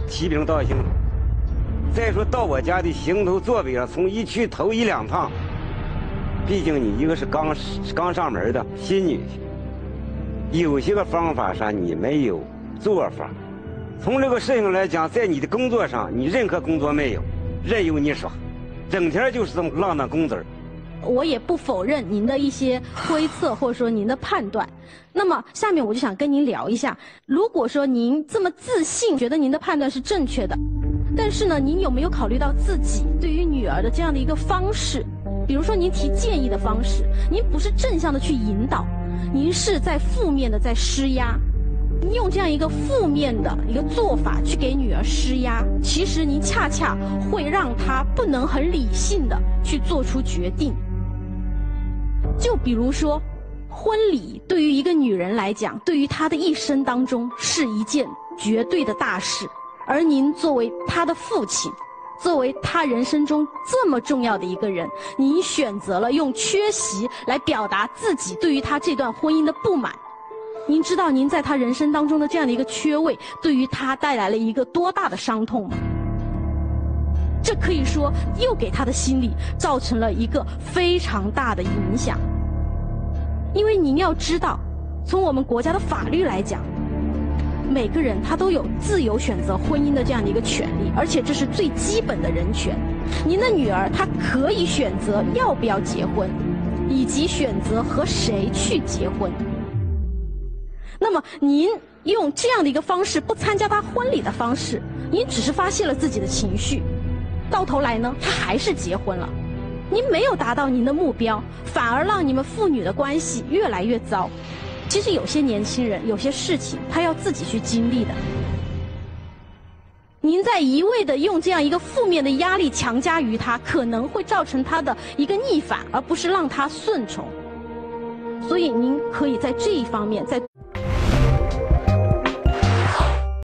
提兵道姓。再说到我家的行头坐北上，从一去头一两趟，毕竟你一个是刚上门的新女婿，有些个方法上你没有做法。从这个事情来讲，在你的工作上，你任何工作没有，任由你耍，整天就是这么浪荡工资。 我也不否认您的一些推测或者说您的判断。那么下面我就想跟您聊一下，如果说您这么自信，觉得您的判断是正确的，但是呢，您有没有考虑到自己对于女儿的这样的一个方式？比如说您提建议的方式，您不是正向的去引导，您是在负面的在施压。您用这样一个负面的一个做法去给女儿施压，其实您恰恰会让她不能很理性的去做出决定。就比如说，婚礼对于一个女人来讲，对于她的一生当中是一件绝对的大事，而您作为她的父亲，作为她人生中这么重要的一个人，您选择了用缺席来表达自己对于她这段婚姻的不满。您知道您在她人生当中的这样的一个缺位，对于她带来了一个多大的伤痛吗？这可以说又给她的心理造成了一个非常大的影响。因为您要知道，从我们国家的法律来讲，每个人他都有自由选择婚姻的这样的一个权利，而且这是最基本的人权。您的女儿她可以选择要不要结婚，以及选择和谁去结婚。那么您用这样的一个方式，不参加她婚礼的方式，您只是发泄了自己的情绪，到头来呢，她还是结婚了。您没有达到您的目标，反而让你们父女的关系越来越糟。其实有些年轻人，有些事情他要自己去经历的。您在一味的用这样一个负面的压力强加于他，可能会造成他的一个逆反，而不是让他顺从。所以您可以在这一方面，在